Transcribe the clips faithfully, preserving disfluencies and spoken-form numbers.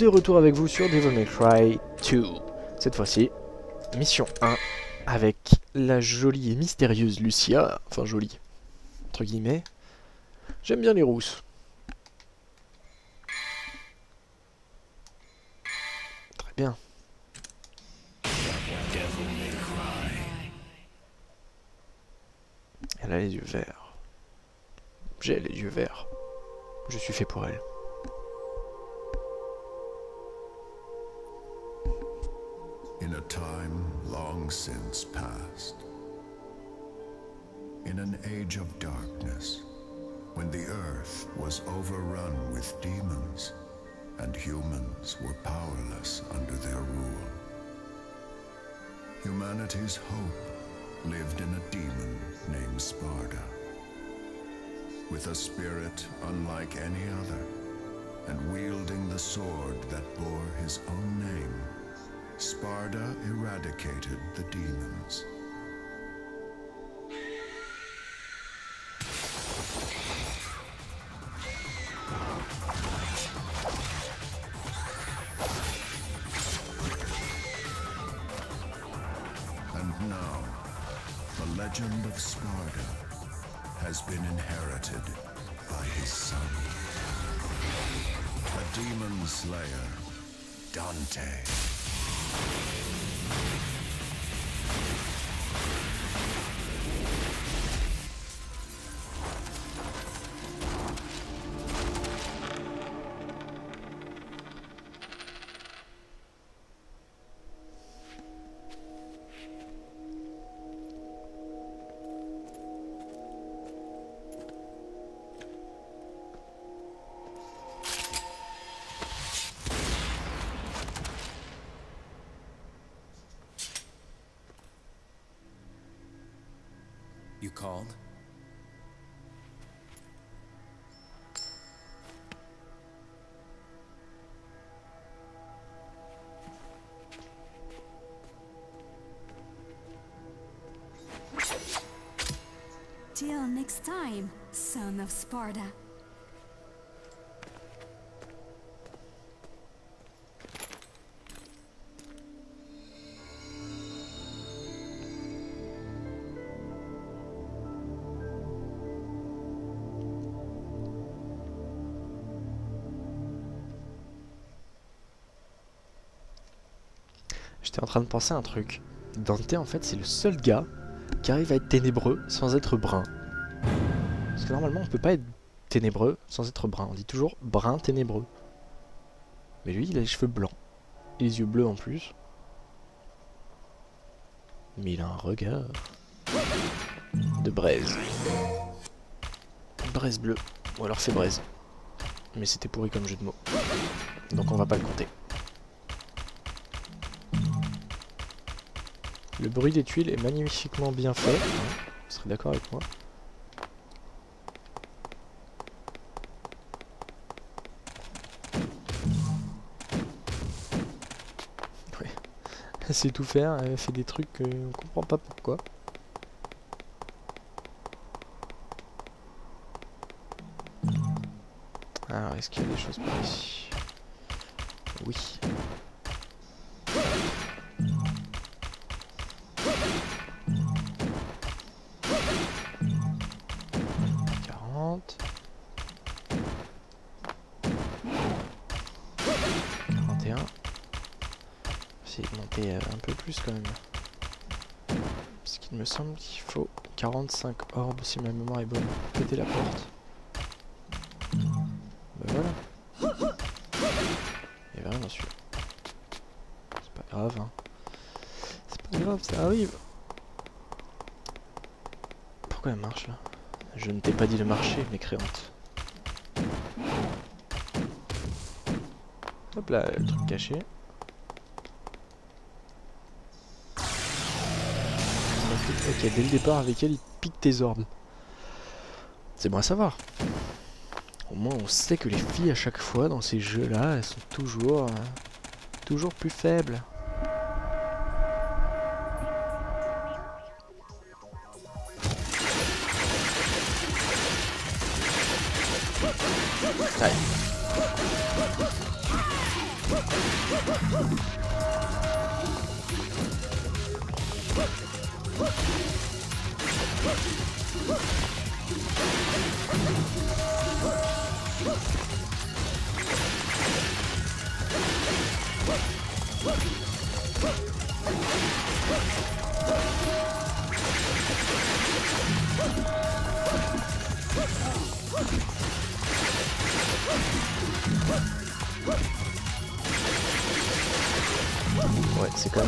de retour avec vous sur Devil May Cry deux. Cette fois-ci, mission un, avec la jolie et mystérieuse Lucia. Enfin jolie, entre guillemets. J'aime bien les rousses. Très bien. Elle a les yeux verts. J'ai les yeux verts. Je suis fait pour elle. In a time long since past, in an age of darkness, when the earth was overrun with demons and humans were powerless under their rule, humanity's hope lived in a demon named Sparda, with a spirit unlike any other, and wielding the sword that bore his own name. Sparda eradicated the demons. And now, the legend of Sparda has been inherited by his son, a demon slayer, Dante. You called? Till next time, son of Sparda. J'étais en train de penser à un truc. Dante, en fait, c'est le seul gars qui arrive à être ténébreux sans être brun. Parce que normalement, on peut pas être ténébreux sans être brun. On dit toujours brun ténébreux. Mais lui, il a les cheveux blancs. Et les yeux bleus en plus. Mais il a un regard de braise. Braise bleue. Ou alors c'est braise. Mais c'était pourri comme jeu de mots. Donc on va pas le compter. Le bruit des tuiles est magnifiquement bien fait. Vous serez d'accord avec moi? Ouais. Elle sait tout faire, elle fait des trucs qu'on comprend pas pourquoi. Alors, est-ce qu'il y a des choses par ici? Oui. quarante et un. Essayer de monter un peu plus quand même. Parce qu'il me semble qu'il faut quarante-cinq orbes si ma mémoire est bonne. Péter la porte. Ben voilà. Il y avait rien dessus. C'est pas grave hein. C'est pas grave, ça arrive. Pourquoi elle marche là? Je ne t'ai pas dit de marcher, mécréante. Hop là, le truc caché. Ok, dès le départ avec elle, il pique tes orbes. C'est bon à savoir. Au moins, on sait que les filles, à chaque fois, dans ces jeux-là, elles sont toujours... Euh, toujours plus faibles. Allez.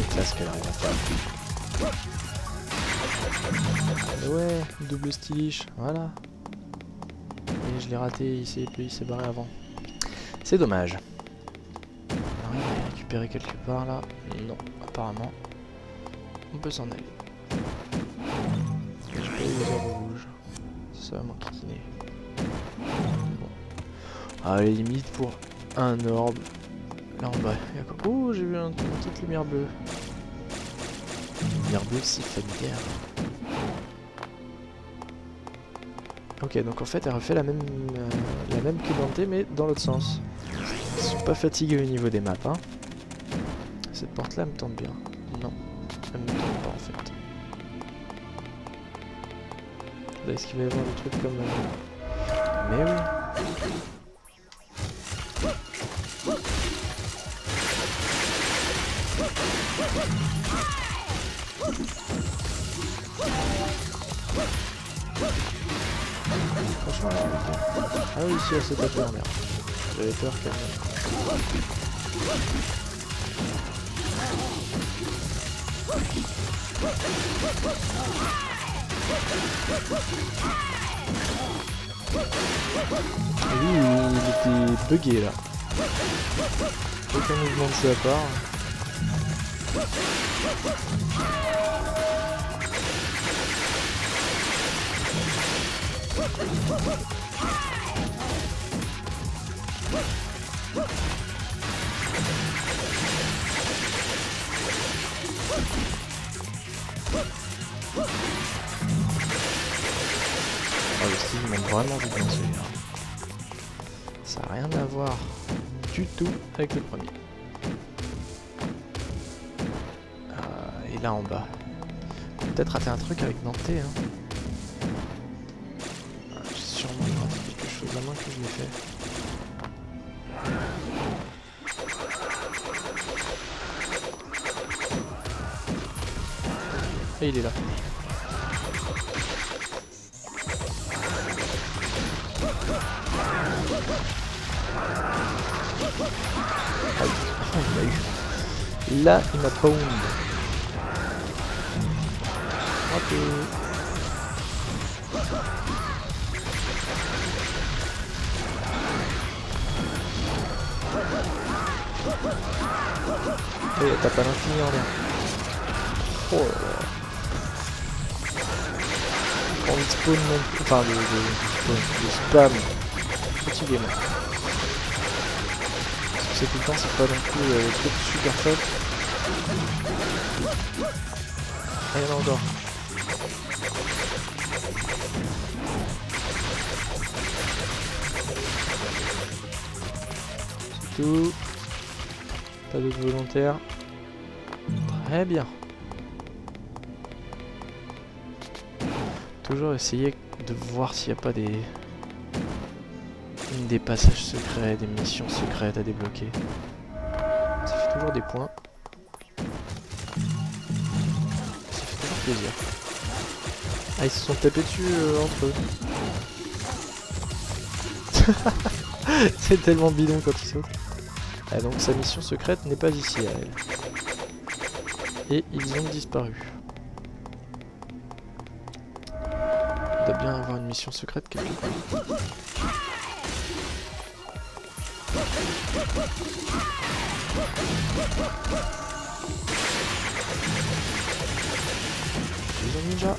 classe qu'elle arrive à faire. Et ouais, double stylish, voilà. Et je l'ai raté, il s'est il s'est barré avant. C'est dommage. On arrive à les récupérer quelque part là. Non, apparemment. On peut s'en aller. J'ai pas eu les orbes rouges. Ça va m'enquiquiner. Bon. Ah, les limites pour un orbe. Là en bas, il y a quoi? Oh, j'ai vu un, une petite lumière bleue. Une lumière bleue si familière. Ok, donc en fait elle refait la même, euh, la même que Dante, mais dans l'autre sens. Ils sont pas fatigués au niveau des maps, hein. Cette porte là me tente bien. Non, elle me tente pas en fait. Là, est-ce qu'il va y avoir des trucs comme... Euh... Mais oui. Franchement, là, okay. Ah oui, si, elle s'est tapée en l'air. J'avais peur qu'elle... Et lui, il était bugué là. Aucun mouvement de sa part. Oh, le style m'a vraiment vu dans celui-là. Ça n'a rien à voir du tout avec le premier. Euh, et là en bas. Peut-être rater un truc avec Dante, hein. J'ai sûrement raté quelque chose à moins que je l'ai fait. Et il est là. Ah, il m'a eu. Là, il m'a pound. Raté. Et t'as pas l'infini en l'air. Oh là là. On spawn non plus. Enfin, le, le, le, le spam. Fatigué, moi. Parce que c'est tout le temps, c'est pas non plus euh, le truc super top. Ah, il y en a encore. C'est tout. Pas d'autres volontaires. Très bien. Toujours essayer de voir s'il n'y a pas des... des passages secrets, des missions secrètes à débloquer. Ça fait toujours des points. Ça fait toujours plaisir. Ah, ils se sont tapés dessus euh, entre eux. C'est tellement bidon quand ils sautent. Ah, donc sa mission secrète n'est pas ici à elle. Et ils ont disparu. Il doit bien avoir une mission secrète quelque part. Ils ont ninja.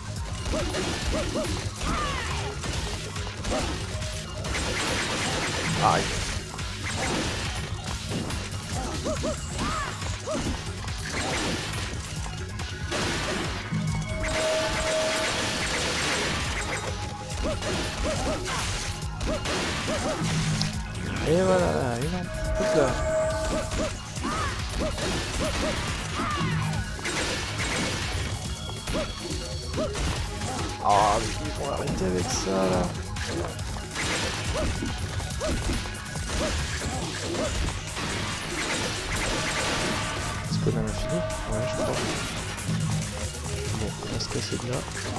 Aïe. Et voilà, une en plus là. Ah, mais ils vont arrêter avec ça là. Spawn à l'infini? Ouais, je crois. Bon, on va se casser de là.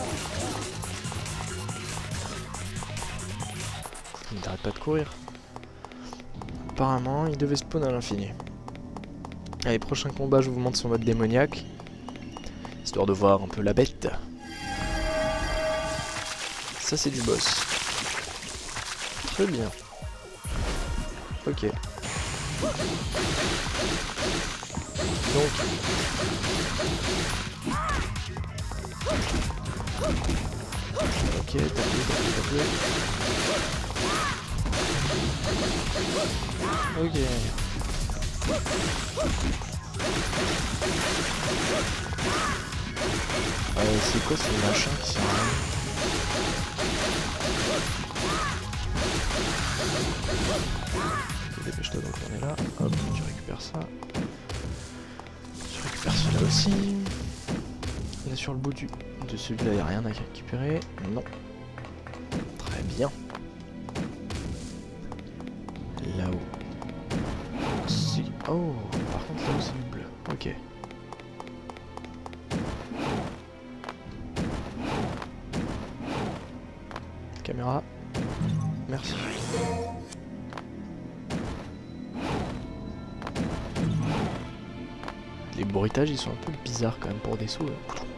Il n'arrête pas de courir. Apparemment, il devait spawn à l'infini. Allez, prochain combat, je vous montre son mode démoniaque. Histoire de voir un peu la bête. Ça, c'est du boss. Très bien. Ok. Donc... Ok, tapez, tapez, tapez. Ok. Euh, c'est quoi ce machin qui sert à rien? Dépêche-toi, donc on est là. Hop, tu récupères ça. Tu récupères celui-là aussi. Là sur le bout du... de celui-là, il n'y a rien à récupérer. Non. Très bien. Là-haut. Si. Oh, par contre là-haut c'est du bleu. Ok. Caméra. Merci. Les bruitages ils sont un peu bizarres quand même pour des sauts.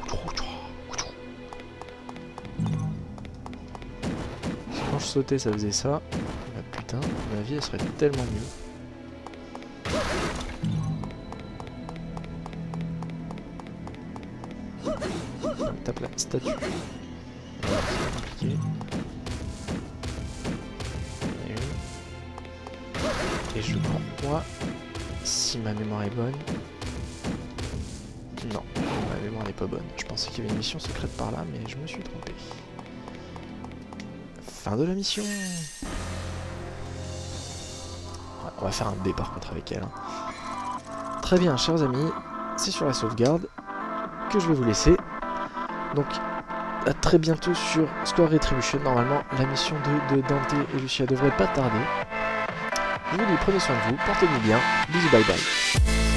Si quand je sautais ça faisait ça, bah putain, ma vie elle serait tellement mieux. Donc, tape la statue. Voilà, c'est compliqué. Et, une. Et je crois, si ma mémoire est bonne... Non, ma mémoire n'est pas bonne. Je pensais qu'il y avait une mission secrète par là, mais je me suis trompé. Fin de la mission. Ouais, on va faire un dé par contre avec elle. Hein. Très bien, chers amis, c'est sur la sauvegarde que je vais vous laisser. Donc, à très bientôt sur Square Retribution. Normalement, la mission de, de Dante et Lucia devrait pas tarder. Je vous dis, prenez soin de vous, portez-vous bien. Bisous, bye bye.